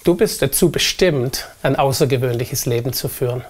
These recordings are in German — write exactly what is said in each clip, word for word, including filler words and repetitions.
Du bist dazu bestimmt, ein außergewöhnliches Leben zu führen.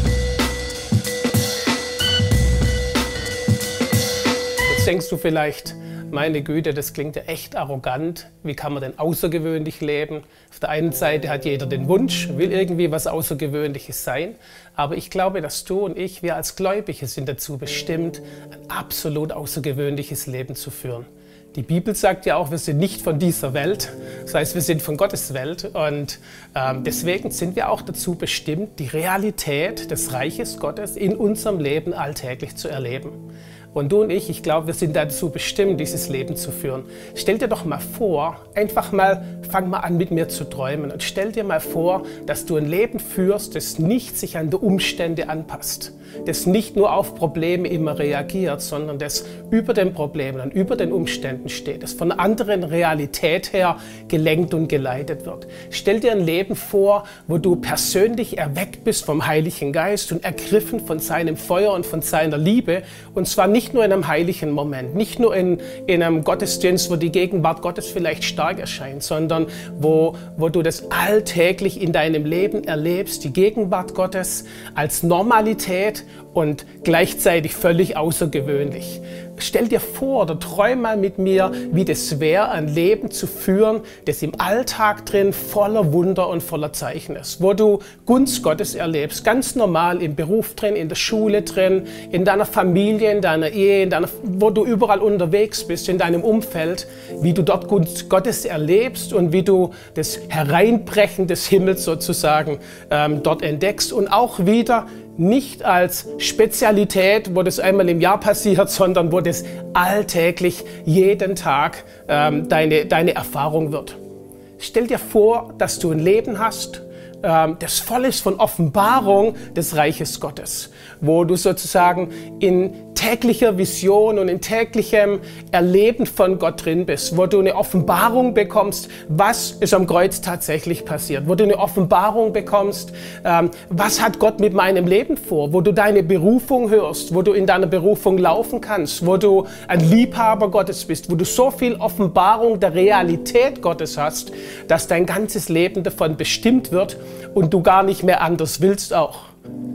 Jetzt denkst du vielleicht, meine Güte, das klingt ja echt arrogant. Wie kann man denn außergewöhnlich leben? Auf der einen Seite hat jeder den Wunsch, will irgendwie was Außergewöhnliches sein. Aber ich glaube, dass du und ich, wir als Gläubige sind dazu bestimmt, ein absolut außergewöhnliches Leben zu führen. Die Bibel sagt ja auch, wir sind nicht von dieser Welt, das heißt, wir sind von Gottes Welt und ähm, deswegen sind wir auch dazu bestimmt, die Realität des Reiches Gottes in unserem Leben alltäglich zu erleben. Und du und ich, ich glaube, wir sind dazu bestimmt, dieses Leben zu führen. Stell dir doch mal vor, einfach mal, fang mal an mit mir zu träumen und stell dir mal vor, dass du ein Leben führst, das nicht sich an die Umstände anpasst, das nicht nur auf Probleme immer reagiert, sondern das über den Problemen und über den Umständen steht, das von einer anderen Realität her gelenkt und geleitet wird. Stell dir ein Leben vor, wo du persönlich erweckt bist vom Heiligen Geist und ergriffen von seinem Feuer und von seiner Liebe, und zwar nicht Nicht nur in einem heiligen Moment, nicht nur in, in einem Gottesdienst, wo die Gegenwart Gottes vielleicht stark erscheint, sondern wo, wo du das alltäglich in deinem Leben erlebst, die Gegenwart Gottes als Normalität und gleichzeitig völlig außergewöhnlich. Stell dir vor oder träum mal mit mir, wie das wäre, ein Leben zu führen, das im Alltag drin voller Wunder und voller Zeichen ist, wo du Gunst Gottes erlebst, ganz normal im Beruf drin, in der Schule drin, in deiner Familie, in deiner Ehe, in deiner, wo du überall unterwegs bist, in deinem Umfeld, wie du dort Gunst Gottes erlebst und wie du das Hereinbrechen des Himmels sozusagen ähm, dort entdeckst und auch wieder nicht als Spezialität, wo das einmal im Jahr passiert, sondern wo das alltäglich jeden Tag ähm, deine, deine Erfahrung wird. Stell dir vor, dass du ein Leben hast, ähm, das voll ist von Offenbarung des Reiches Gottes, wo du sozusagen in täglicher Vision und in täglichem Erleben von Gott drin bist, wo du eine Offenbarung bekommst, was ist am Kreuz tatsächlich passiert, wo du eine Offenbarung bekommst, ähm, was hat Gott mit meinem Leben vor, wo du deine Berufung hörst, wo du in deiner Berufung laufen kannst, wo du ein Liebhaber Gottes bist, wo du so viel Offenbarung der Realität Gottes hast, dass dein ganzes Leben davon bestimmt wird und du gar nicht mehr anders willst auch.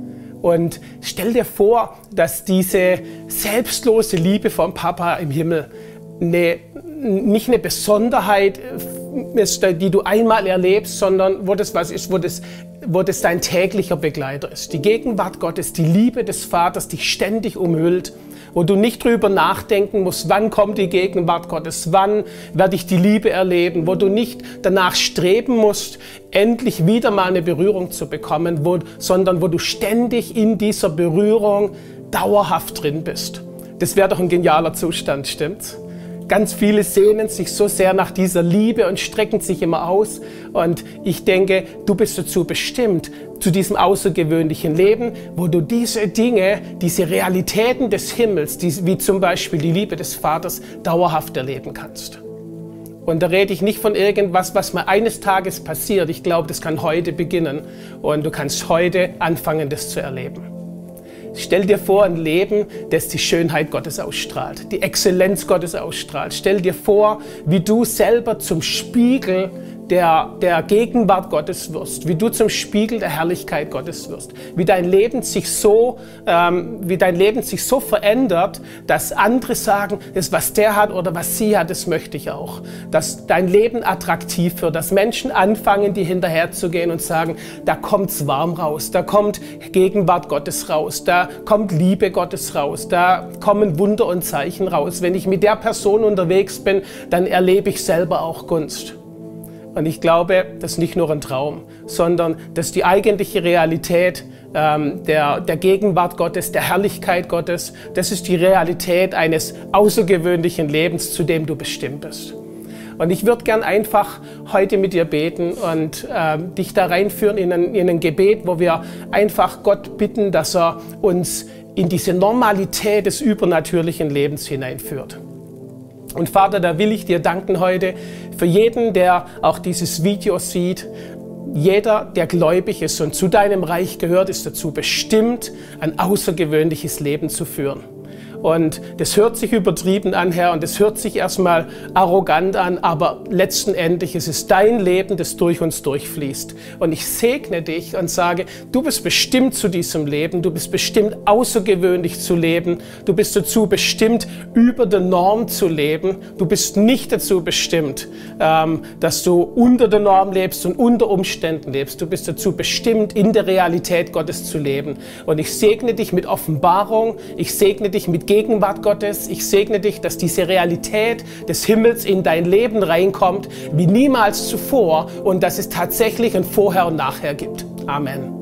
Und stell dir vor, dass diese selbstlose Liebe vom Papa im Himmel eine, nicht eine Besonderheit ist, die du einmal erlebst, sondern wo das was ist, wo das, wo das dein täglicher Begleiter ist. Die Gegenwart Gottes, die Liebe des Vaters dich ständig umhüllt, wo du nicht drüber nachdenken musst, wann kommt die Gegenwart Gottes, wann werde ich die Liebe erleben, wo du nicht danach streben musst, endlich wieder mal eine Berührung zu bekommen, wo, sondern wo du ständig in dieser Berührung dauerhaft drin bist. Das wäre doch ein genialer Zustand, stimmt's? Ganz viele sehnen sich so sehr nach dieser Liebe und strecken sich immer aus. Und ich denke, du bist dazu bestimmt, zu diesem außergewöhnlichen Leben, wo du diese Dinge, diese Realitäten des Himmels, die, wie zum Beispiel die Liebe des Vaters, dauerhaft erleben kannst. Und da rede ich nicht von irgendwas, was mal eines Tages passiert. Ich glaube, das kann heute beginnen. Und du kannst heute anfangen, das zu erleben. Stell dir vor, ein Leben, das die Schönheit Gottes ausstrahlt, die Exzellenz Gottes ausstrahlt. Stell dir vor, wie du selber zum Spiegel der, der Gegenwart Gottes wirst, wie du zum Spiegel der Herrlichkeit Gottes wirst, wie dein Leben sich so, ähm, wie dein Leben sich so verändert, dass andere sagen, das, was der hat oder was sie hat, das möchte ich auch. Dass dein Leben attraktiv wird, dass Menschen anfangen, dir hinterherzugehen und sagen, da kommt's warm raus, da kommt Gegenwart Gottes raus, da kommt Liebe Gottes raus, da kommen Wunder und Zeichen raus. Wenn ich mit der Person unterwegs bin, dann erlebe ich selber auch Gunst. Und ich glaube, das ist nicht nur ein Traum, sondern das ist die eigentliche Realität ähm, der, der Gegenwart Gottes, der Herrlichkeit Gottes. Das ist die Realität eines außergewöhnlichen Lebens, zu dem du bestimmt bist. Und ich würde gern einfach heute mit dir beten und äh, dich da reinführen in ein, in ein Gebet, wo wir einfach Gott bitten, dass er uns in diese Normalität des übernatürlichen Lebens hineinführt. Und Vater, da will ich dir danken heute für jeden, der auch dieses Video sieht. Jeder, der gläubig ist und zu deinem Reich gehört, ist dazu bestimmt, ein außergewöhnliches Leben zu führen. Und das hört sich übertrieben an, Herr, und das hört sich erstmal arrogant an, aber letzten Endes ist es dein Leben, das durch uns durchfließt. Und ich segne dich und sage, du bist bestimmt zu diesem Leben, du bist bestimmt außergewöhnlich zu leben, du bist dazu bestimmt, über der Norm zu leben, du bist nicht dazu bestimmt, ähm, dass du unter der Norm lebst und unter Umständen lebst. Du bist dazu bestimmt, in der Realität Gottes zu leben. Und ich segne dich mit Offenbarung, ich segne dich mit Gegenwart Gottes. Ich segne dich, dass diese Realität des Himmels in dein Leben reinkommt, wie niemals zuvor, und dass es tatsächlich ein Vorher und Nachher gibt. Amen.